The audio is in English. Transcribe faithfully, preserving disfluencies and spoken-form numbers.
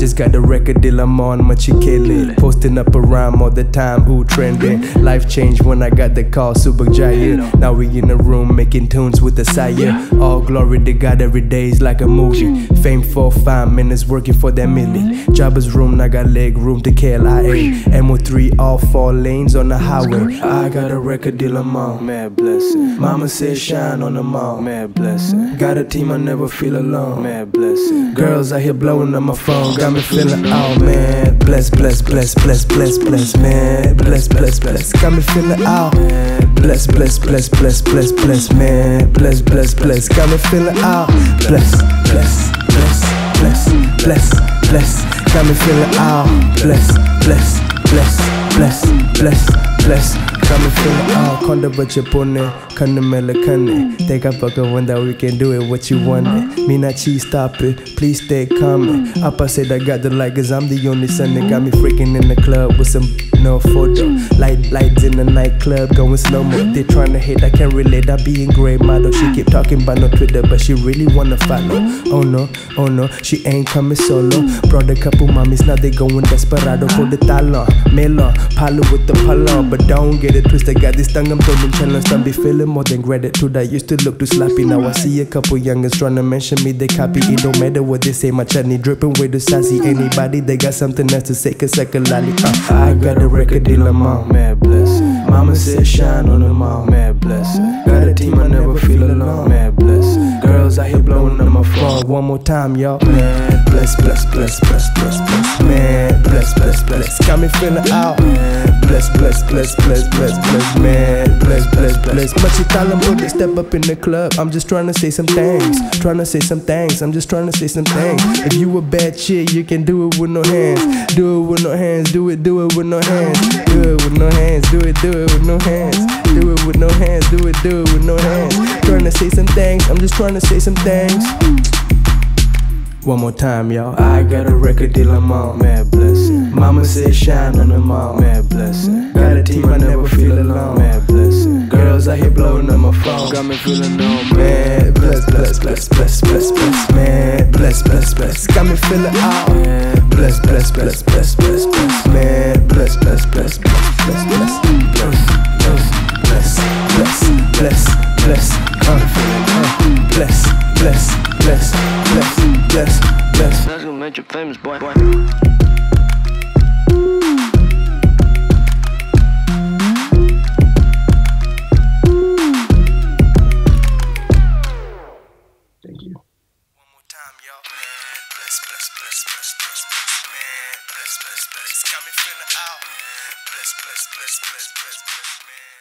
just got the record deal, I'm on my chikele. Posting up a rhyme all the time, ooh trending. Life changed when I got the call, Super Giant. Now we in the room making tunes with the sire. All glory to God, every day's like a movie. Fame for five minutes, working for that milli. Jabba's room, I got leg room to K L I A. M O three, all four lanes on the highway. I got a record deal, I'm on, mad blessing. Mama said shine on the mall, mad blessing. Got a team, I never feel alone, mad blessing. Girls out here blowing on my phone, got me feeling all man. Bless, bless, bless, bless, bless, bless, man. Bless, bless, bless, got me feeling all. Bless, bless, bless, bless, bless, bless, man. Bless, bless, bless, got me feeling all. Bless, bless, bless, bless, bless, bless, got me feeling all. Bless, bless, bless, bless, bless, bless, got me feeling all. Konda bacha pone, kanna mele kanne. Take a fuck when that we can do it what you want. Me not cheese stop it, please stay calm. Appa said I got the light cause I'm the only son that got me freaking in the club with some no photo. Light lights in the nightclub going slow mo. They tryna hate, I can't relate, I be in grey model. She keep talking about no Twitter but she really wanna follow. Oh no, oh no, she ain't coming solo. Brought a couple mommies, now they going desperado. Pull the talon, melon, palo with the palon. But don't get it twisted, got this tongue I'm throwing challenge. I be feeling more than gratitude, I used to look too sloppy. Now I see a couple youngins tryna mention me, they copy. It don't matter what they say, my chutney dripping way too sassy. Anybody, they got something else to say cause I can lolly. uh, I got a record deal, I'm on, mad blessing. Mama said shine on them all, mad blessing. Got a team, I never feel alone, mad blessing. Girls out here blowing on my phone, one more time y'all. Man, bless, bless, bless, bless, bless, bless. Man, bless, bless, bless, got me feeling out. Bless, bless, bless, bless, bless, bless, man. Bless, bless, bless. Machitalam to step up in the club. I'm just trying to say some things. Trying to say some things. I'm just trying to say some things. If you a bad chick, you can do it with no hands. Do it with no hands. Do it, do it with no hands. Do it with no hands. Do it, do it with no hands. Do it with no hands. Do it, do it with no hands. Trying to say some things. I'm just trying to say some things. One more time, y'all. I got a record deal, I'm on, mad blessing. Mama said shine on them all, mad blessing. Got a team, I never feel alone, mad blessing. Girls out here blowing on my phone, got me feeling no man. Bless, bless, bless, bless, bless, bless, man. Bless, bless, bless, got me feeling all. Bless, bless, bless, bless, bless, bless, man. Bless, bless, bless, bless, bless, bless, bless, bless, bless, bless, bless, uh, bless, bless, bless, bless, bless, bless. That's gonna make you famous, boy. boy. Thank you. One more time, y'all. Man, bless, bless, bless, bless, bless, bless. Man, bless, bless, bless. Got me feeling out. Bless, bless, bless, bless, bless, bless, man.